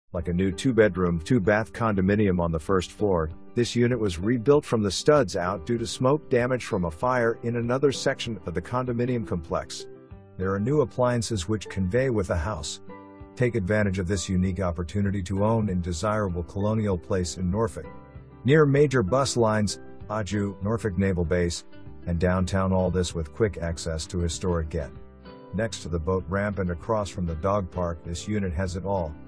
Like a new 2-bedroom, 2-bath condominium on the first floor, this unit was rebuilt from the studs out due to smoke damage from a fire in another section of the condominium complex. There are new appliances which convey with the house. Take advantage of this unique opportunity to own in desirable colonial place in Norfolk. Near major bus lines, Aju, Norfolk Naval Base, and downtown, all this with quick access to historic Ghent. Next to the boat ramp and across from the dog park, this unit has it all.